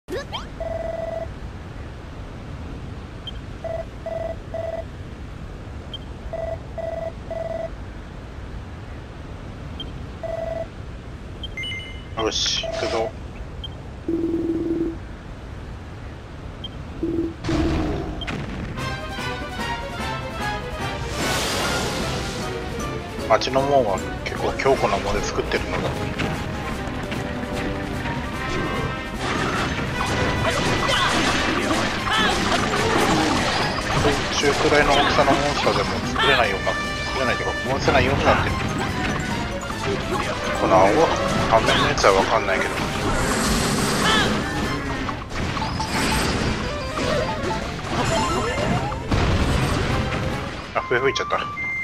よし、行くぞ。町の門は結構強固なもので作ってるのだ。中くらいの大きさのモンスターでも作れないような、作れないというか壊せないようになってる。この青半面のやつは分かんないけど。あ、笛吹いちゃった。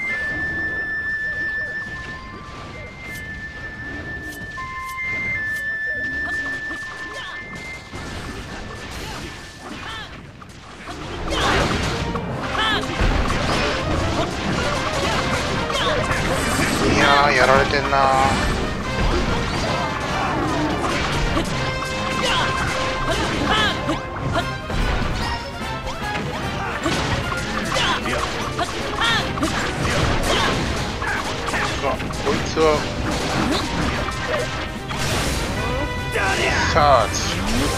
いやー、やられてんなー。こいつはシャージ。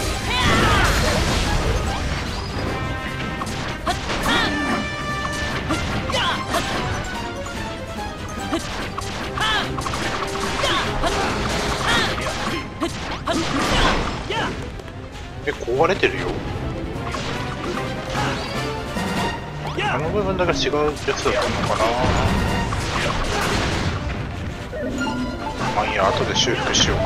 壊れてるよ。あの部分だけ違うやつだったのかな。まあいいや、後で修復しよう。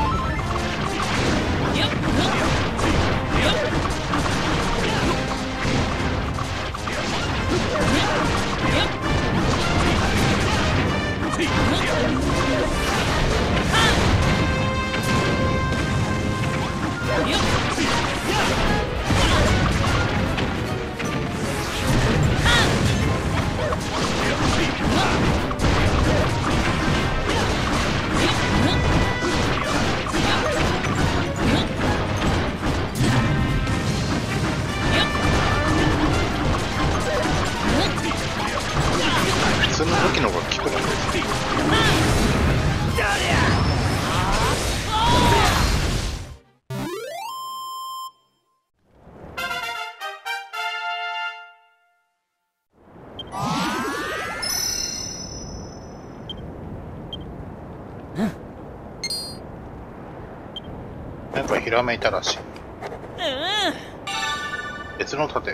普通の武器の方が効くなんです。なんかひらめいたらしい。別の盾。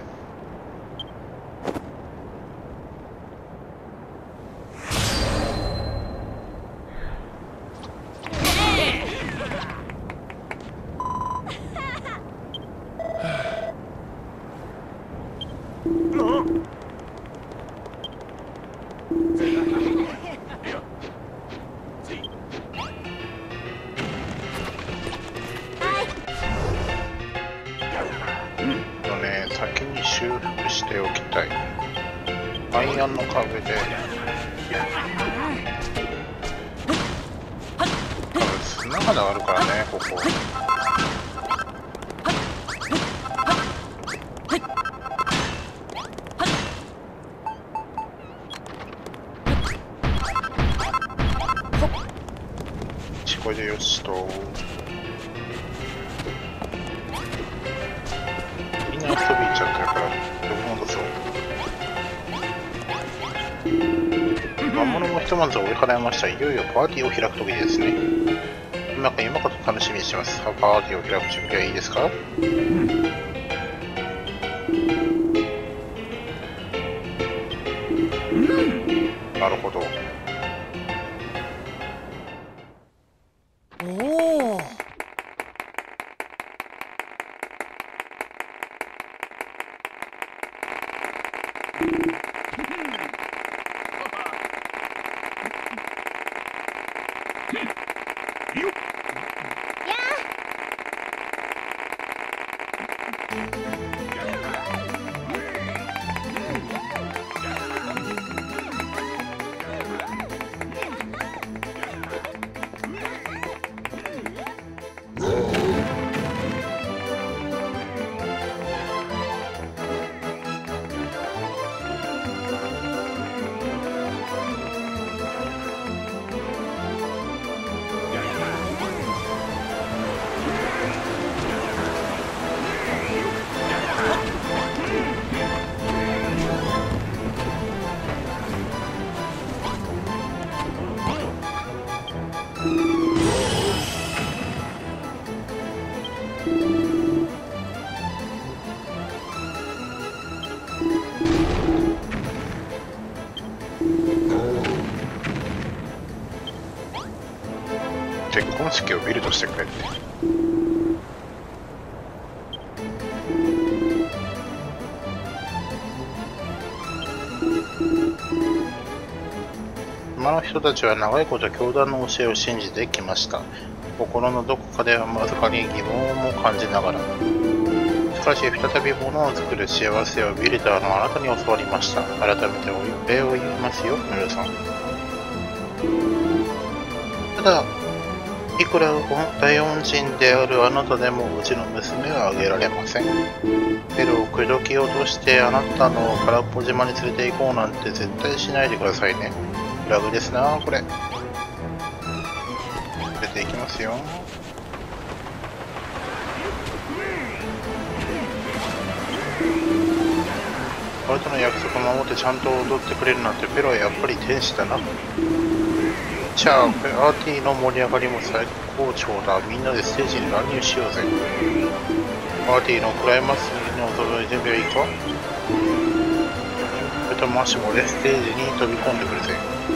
先に修復しておきたい。アイアンの壁で砂まであるからね、ここ。これでよしと。みんな飛び入っちゃってるから呼び戻そう。魔物もひとまず追い払いました。いよいよパーティーを開く時ですね。今こと楽しみにしてます。パーティーを開く準備はいいですか？なるほど。 おお。 式をビルドしてくれって。島の人たちは長いこと教団の教えを信じてきました。心のどこかではわずかに疑問も感じながら。しかし再び物を作る幸せをビルダーのあなたに教わりました。改めてお礼を言いますよ、ムルさん。ただ、いくら大恩人であるあなたでもうちの娘はあげられません。ペルを口説き落としてあなたの空っぽ島に連れて行こうなんて絶対しないでくださいね。フラグですな、これ。連れて行きますよ。俺との約束を守ってちゃんと踊ってくれるなんてペロはやっぱり天使だな。じゃあ、パーティーの盛り上がりも最高潮だ。みんなでステージに乱入しようぜ。パーティーのクライマックスに臨む準備はいいか？それともしも俺ステージに飛び込んでくるぜ。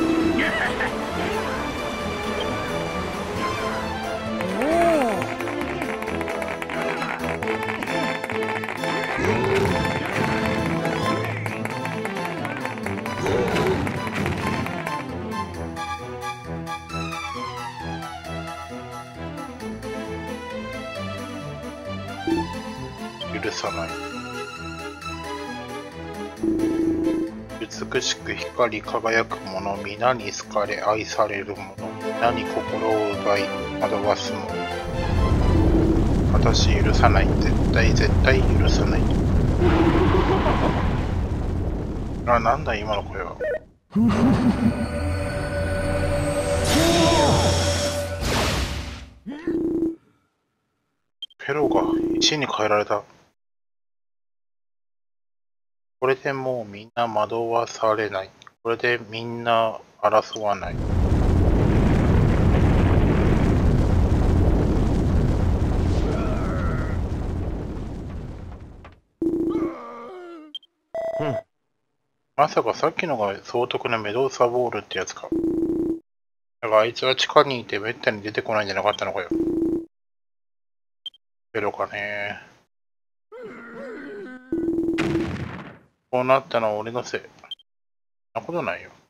許さない。美しく光り輝くもの、皆に好かれ愛されるもの、皆に心を奪い惑わすもの。私許さない。絶対許さない。あ、なんだ今の声は。ペロが石に変えられた。これでもうみんな惑わされない。これでみんな争わない。まさかさっきのが総督のメドウサボールってやつか。だからあいつは地下にいてめったに出てこないんじゃなかったのかよ。ペロかね。こうなったのは俺のせい。そんなことないよ。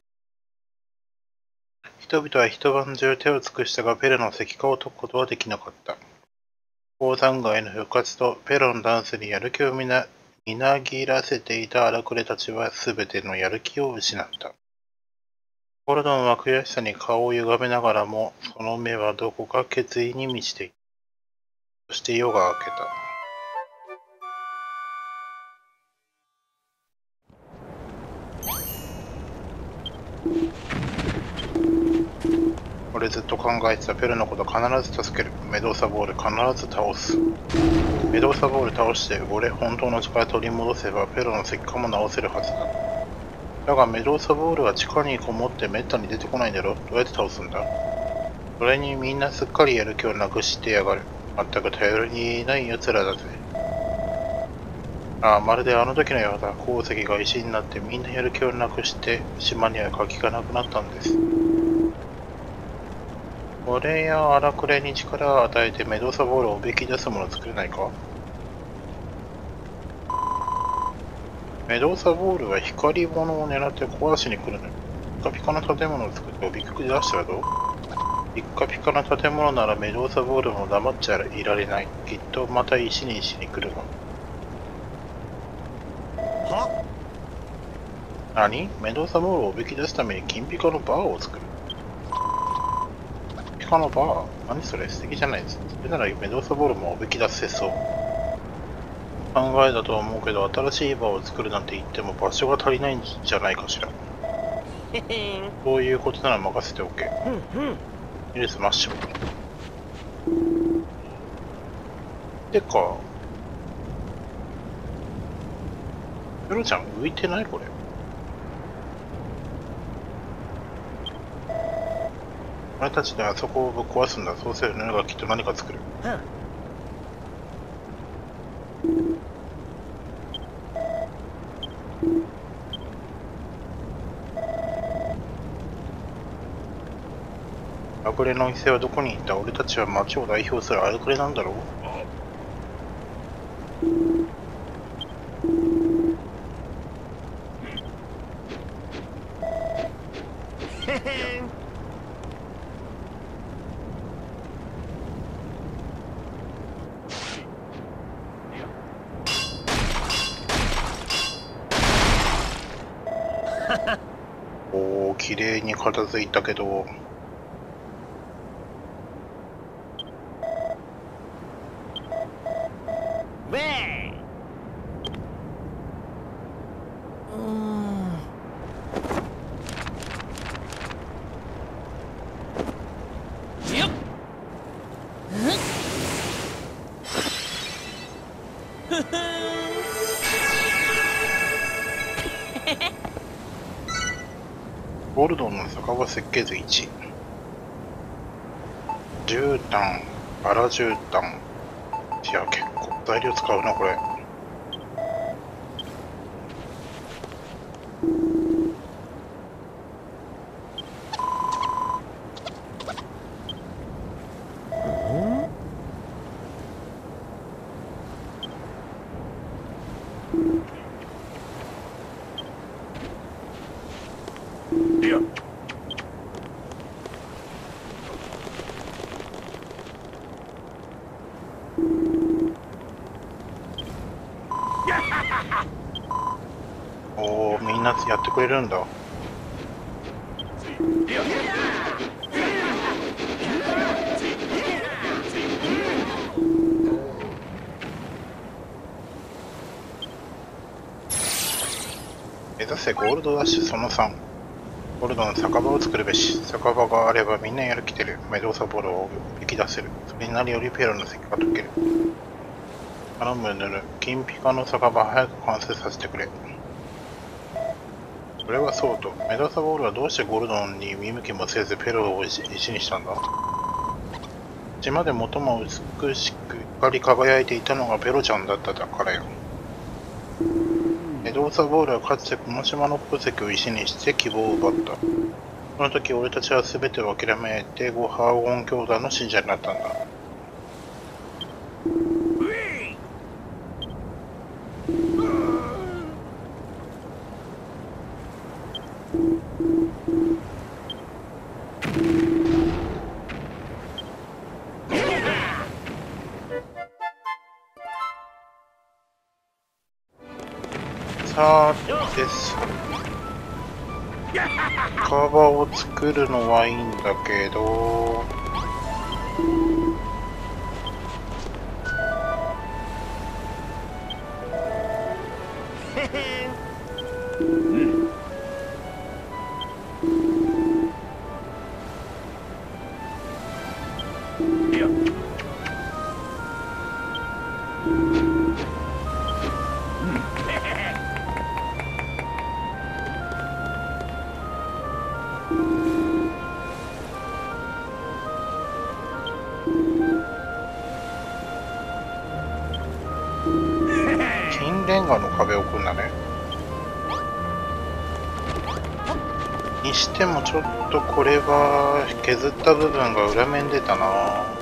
人々は一晩中手を尽くしたがペロの石化を解くことはできなかった。鉱山街の復活とペロのダンスにやる気をみなぎらせていた荒くれたちはすべてのやる気を失った。ゴルドンは悔しさに顔を歪めながらも、その目はどこか決意に満ちていた。そして夜が明けた。俺ずっと考えてた。ペルのこと必ず助ける。メドウサボール必ず倒す。メドウサボール倒して俺本当の力取り戻せばペロの石化も直せるはずだ。だがメドウサボールは地下にこもってめったに出てこないんだろ。どうやって倒すんだ？それにみんなすっかりやる気をなくしてやがる。まったく頼りにない奴らだぜ。ああ、まるであの時のようだ。鉱石が石になってみんなやる気をなくして島には活気がなくなったんです。俺や荒くれに力を与えてメドウサボールをおびき出すものを作れないか？メドウサボールは光り物を狙って壊しに来るのよ。ピカピカな建物を作っておびき出したらどう？ピッカピカな建物ならメドウサボールも黙っちゃいられない。きっとまた石に来るわ。は？何？メドウサボールをおびき出すために金ピカのバーを作る。金ピカのバー？何それ？素敵じゃないですか。それならメドウサボールもおびき出せそう。考えだとは思うけど、新しいバーを作るなんて言っても場所が足りないんじゃないかしら。そういうことなら任せておけ。イルスマッシュ。てか、ペロちゃん浮いてないこれ。俺たちであそこをぶっ壊すんだ。そうするとヌがきっと何か作る。 荒くれの一世はどこに行った？俺たちは町を代表する荒くれなんだろう？おお、綺麗に片付いたけど。ゴルドンの酒場設計図1、絨毯、バラ絨毯。いや、結構材料使うなこれ。おお、みんなやってくれるんだ。目指せゴールドダッシュその3。ゴールドの酒場を作るべし。酒場があればみんなやる気出る。メドーサボールを引き出せる。それになりよりペロの石が解ける。頼むヌル。金ピカの酒場早く完成させてくれ。それはそうと。メドーサボールはどうしてゴールドンに見向きもせずペロを石にしたんだ？島で最も美しく光り輝いていたのがペロちゃんだったからよ。メドーサボールはかつてこの島の鉱石を石にして希望を奪った。その時俺たちは全てを諦めてゴハーゴン兄弟の信者になったんだ。さあですカバを作るのはいいんだけど、金レンガの壁を置くんだね。にしてもちょっとこれは削った部分が裏面出たな。